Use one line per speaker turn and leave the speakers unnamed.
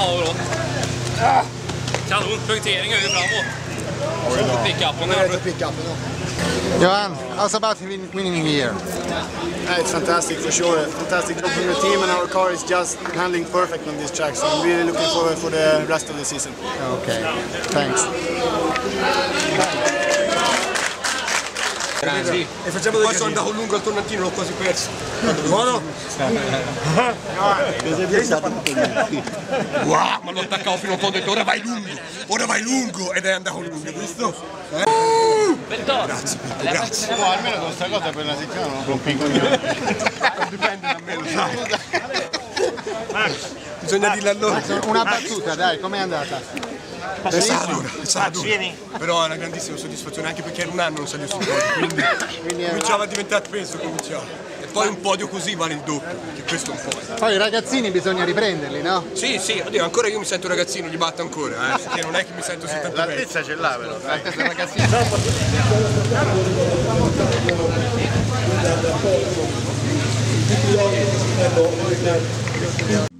power då. Kanon, punktering höger framåt. Pickupen.
Johan, how's about winning here?
It's fantastic for sure. Fantastic job from the team, and our car is just handling perfect on this track. So I'm really looking forward for the rest of the season.
Okay, thanks.
Sì. E facciamo poi sono andato lungo al tornantino, l'ho quasi perso. Buono? Wow, ma lo attaccavo fino a un po', ho detto ora vai lungo, ed è andato lungo, visto? Grazie, grazie.
No, almeno questa cosa per una settimana non rompi i coglioni.
Dipende da me, lo sai. Bisogna dirlo allora.
Una battuta, dai, com'è andata?
È stato dura. Però è una grandissima soddisfazione, anche perché era un anno non salivo sul podio, quindi cominciava a diventare peso, E poi un podio così vale il doppio, perché questo è un podio.
Poi i ragazzini bisogna riprenderli, no?
Sì, oddio, ancora io mi sento ragazzino, gli batto ancora, perché non è che mi sento 70 metri.
L'altezza ce l'ha però, l'altezza ragazzino.